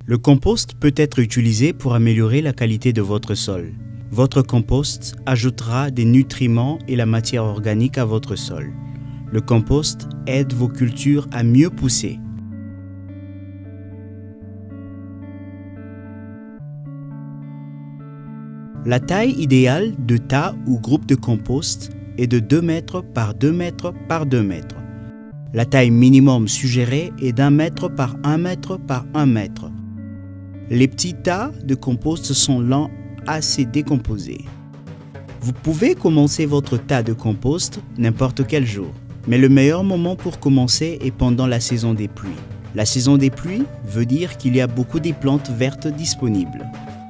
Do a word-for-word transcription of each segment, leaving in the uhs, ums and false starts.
Le compost peut être utilisé pour améliorer la qualité de votre sol. Votre compost ajoutera des nutriments et la matière organique à votre sol. Le compost aide vos cultures à mieux pousser. La taille idéale de tas ou groupe de compost est de deux mètres par deux mètres par deux mètres. La taille minimum suggérée est d'un mètre par un mètre par un mètre. Les petits tas de compost sont lents à se décomposer. Vous pouvez commencer votre tas de compost n'importe quel jour, mais le meilleur moment pour commencer est pendant la saison des pluies. La saison des pluies veut dire qu'il y a beaucoup de plantes vertes disponibles.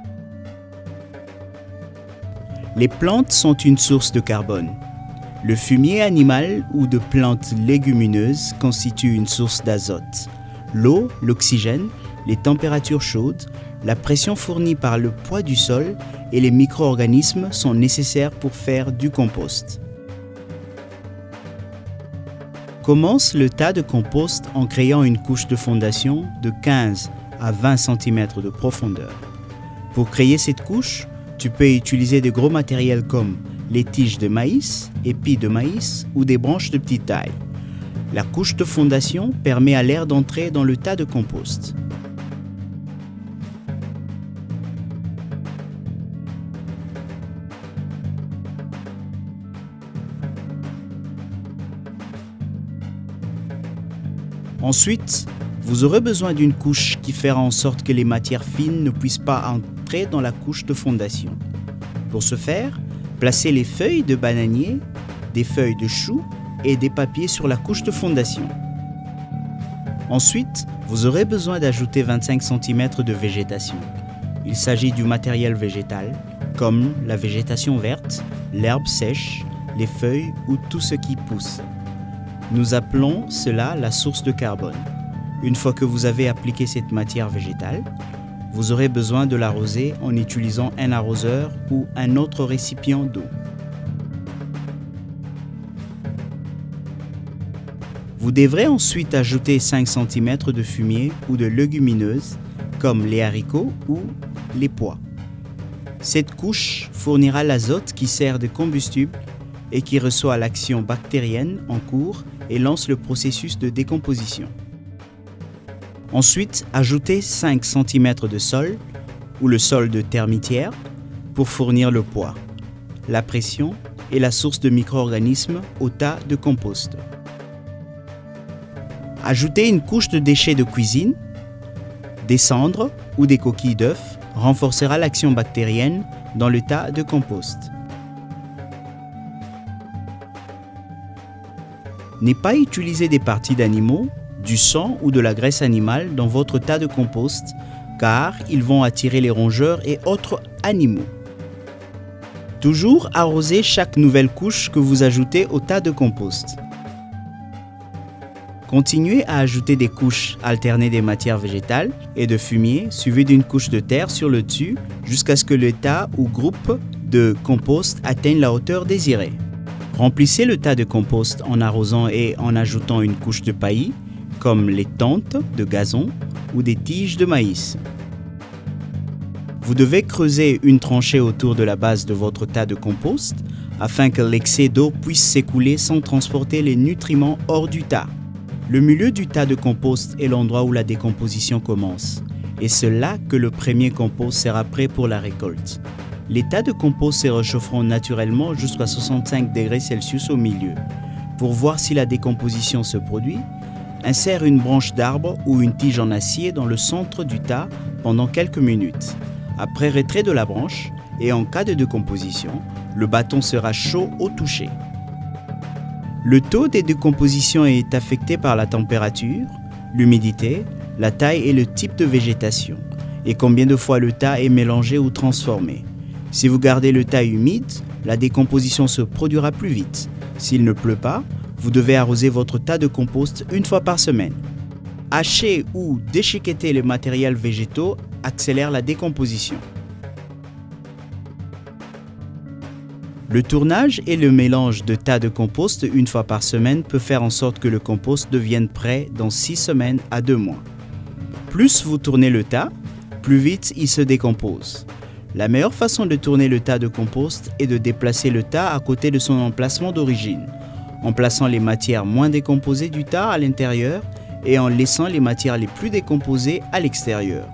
Les plantes sont une source de carbone. Le fumier animal ou de plantes légumineuses constitue une source d'azote. L'eau, l'oxygène, les températures chaudes, la pression fournie par le poids du sol et les micro-organismes sont nécessaires pour faire du compost. Commence le tas de compost en créant une couche de fondation de quinze à vingt centimètres de profondeur. Pour créer cette couche, tu peux utiliser de gros matériels comme les tiges de maïs, épis de maïs ou des branches de petite taille. La couche de fondation permet à l'air d'entrer dans le tas de compost. Ensuite, vous aurez besoin d'une couche qui fera en sorte que les matières fines ne puissent pas entrer dans la couche de fondation. Pour ce faire, placez les feuilles de bananier, des feuilles de chou et des papiers sur la couche de fondation. Ensuite, vous aurez besoin d'ajouter vingt-cinq centimètres de végétation. Il s'agit du matériel végétal, comme la végétation verte, l'herbe sèche, les feuilles ou tout ce qui pousse. Nous appelons cela la source de carbone. Une fois que vous avez appliqué cette matière végétale, vous aurez besoin de l'arroser en utilisant un arroseur ou un autre récipient d'eau. Vous devrez ensuite ajouter cinq centimètres de fumier ou de légumineuses comme les haricots ou les pois. Cette couche fournira l'azote qui sert de combustible et qui reçoit l'action bactérienne en cours et lance le processus de décomposition. Ensuite, ajoutez cinq centimètres de sol ou le sol de termitière pour fournir le poids, la pression et la source de micro-organismes au tas de compost. Ajoutez une couche de déchets de cuisine, des cendres ou des coquilles d'œufs renforcera l'action bactérienne dans le tas de compost. Ne pas utiliser des parties d'animaux, du sang ou de la graisse animale dans votre tas de compost car ils vont attirer les rongeurs et autres animaux. Toujours arroser chaque nouvelle couche que vous ajoutez au tas de compost. Continuez à ajouter des couches alternées des matières végétales et de fumier suivies d'une couche de terre sur le dessus jusqu'à ce que le tas ou groupe de compost atteigne la hauteur désirée. Remplissez le tas de compost en arrosant et en ajoutant une couche de paillis, comme les tentes de gazon ou des tiges de maïs. Vous devez creuser une tranchée autour de la base de votre tas de compost afin que l'excès d'eau puisse s'écouler sans transporter les nutriments hors du tas. Le milieu du tas de compost est l'endroit où la décomposition commence, et c'est là que le premier compost sera prêt pour la récolte. Les tas de compost se réchaufferont naturellement jusqu'à soixante-cinq degrés Celsius au milieu. Pour voir si la décomposition se produit, insère une branche d'arbre ou une tige en acier dans le centre du tas pendant quelques minutes. Après retrait de la branche, et en cas de décomposition, le bâton sera chaud au toucher. Le taux de décomposition est affecté par la température, l'humidité, la taille et le type de végétation, et combien de fois le tas est mélangé ou transformé. Si vous gardez le tas humide, la décomposition se produira plus vite. S'il ne pleut pas, vous devez arroser votre tas de compost une fois par semaine. Hacher ou déchiqueter les matériels végétaux accélère la décomposition. Le tournage et le mélange de tas de compost une fois par semaine peut faire en sorte que le compost devienne prêt dans six semaines à deux mois. Plus vous tournez le tas, plus vite il se décompose. La meilleure façon de tourner le tas de compost est de déplacer le tas à côté de son emplacement d'origine, en plaçant les matières moins décomposées du tas à l'intérieur et en laissant les matières les plus décomposées à l'extérieur.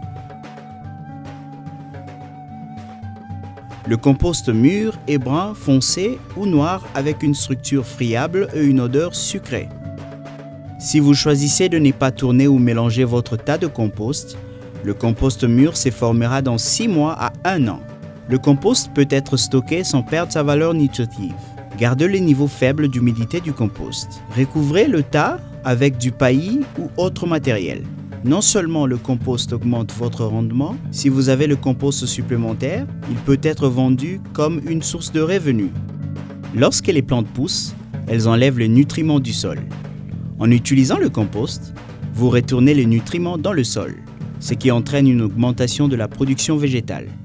Le compost mûr est brun foncé ou noir avec une structure friable et une odeur sucrée. Si vous choisissez de ne pas tourner ou mélanger votre tas de compost, le compost mûr se formera dans six mois à un an. Le compost peut être stocké sans perdre sa valeur nutritive. Gardez le niveau faible d'humidité du compost. Recouvrez le tas avec du paillis ou autre matériel. Non seulement le compost augmente votre rendement, si vous avez le compost supplémentaire, il peut être vendu comme une source de revenus. Lorsque les plantes poussent, elles enlèvent les nutriments du sol. En utilisant le compost, vous retournez les nutriments dans le sol, ce qui entraîne une augmentation de la production végétale.